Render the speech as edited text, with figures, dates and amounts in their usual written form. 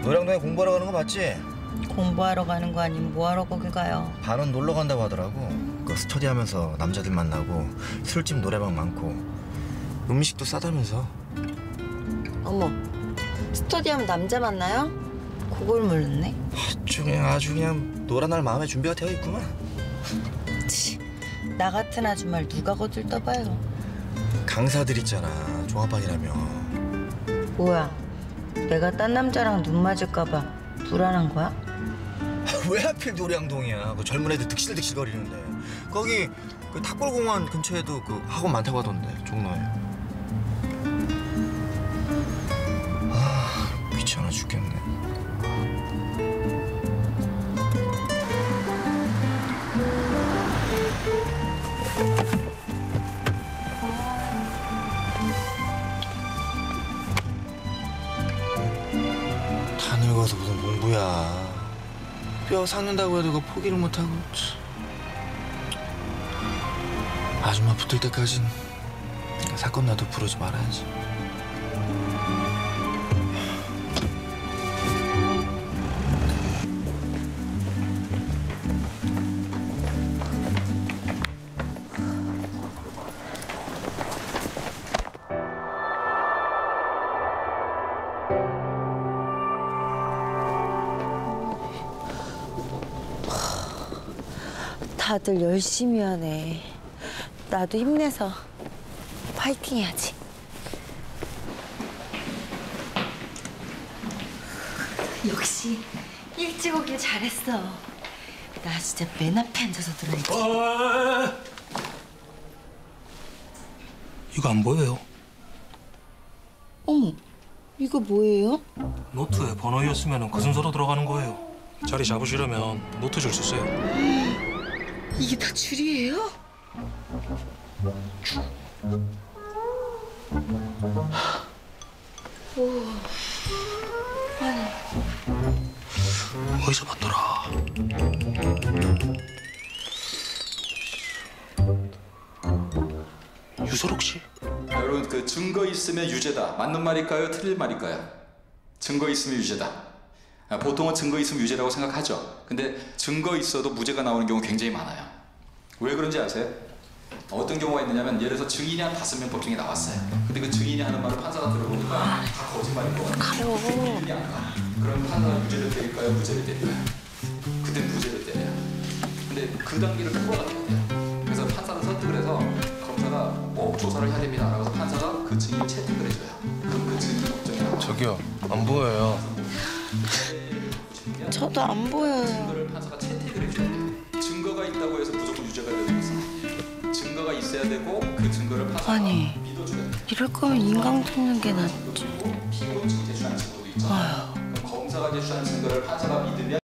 노량동에 공부하러 가는 거 맞지? 공부하러 가는 거 아니면 뭐하러 거길 가요? 반은 놀러 간다고 하더라고. 그 스터디하면서 남자들 만나고 술집 노래방 많고 음식도 싸다면서. 어머, 스터디하면 남자 만나요? 그걸 몰랐네. 아주 그냥 노란 날 마음의 준비가 되어 있구만. 치, 나 같은 아줌마를 누가 거들떠봐요. 강사들 있잖아, 종합반이라며. 뭐야, 내가 딴 남자랑 눈 맞을까 봐 불안한 거야? 왜 하필 노량동이야? 그 젊은 애들 득실득실 거리는데. 거기 그 탁골공원 근처에도 그 학원 많다고 하던데, 종로에. 아, 귀찮아 죽겠네. 다 늙어서 무슨 공부야. 뼈 삭는다고 해도 그거 포기를 못하고. 아줌마 붙을 때까진 사건 나도 부르지 말아야지. 다들 열심히 하네. 나도 힘내서 파이팅 해야지. 역시 일찍 오길 잘했어. 나 진짜 맨 앞에 앉아서 들어야지. 이거 안 보여요? 어머, 이거 뭐예요? 노트에 번호였으면 그 순서로 들어가는 거예요. 자리 잡으시려면 노트 줄 수 있어요. 이게 다 줄이에요? 오, 아니. 어디서 봤더라? 유서록 씨? 여러분, 그 증거 있으면 유죄다. 맞는 말일까요? 틀린 말일까요? 증거 있으면 유죄다. 보통은 증거 있으면 유죄라고 생각하죠. 근데 증거 있어도 무죄가 나오는 경우 굉장히 많아요. 왜 그런지 아세요? 어떤 경우가 있느냐면 예를 들어서 증인이 한 5명 법정에 나왔어요. 근데 그 증인이 하는 말을 판사가 들어보니까 다 거짓말인 거 같아요. 증인이 안 가. 그럼 판사가 유죄를 때릴까요? 무죄를 때릴까요? 그때 무죄를 때려요. 근데 그 단계를 통과가 돼야 돼요. 그래서 판사는 설득을 해서 검사가 조사를 해야 됩니다. 라고 해서 판사가 그 증인을 채택을 해줘요. 그럼 그 증인이 법정에 나와요. 저기요, 안 보여요. 저도 안 보여요. 증거를 판사가 채택을 해줘야 돼요. 증거가 있다고 해서 무조건 유죄가 되는 것은 증거가 있어야 되고 그 증거를 판사가 아니, 믿어줘야 돼요. 이럴 거면 인강 듣는 게 낫지. 피고인증이 제출하는 증거도 있잖아요. 그럼 검사가 제출하는 증거를 판사가 믿으면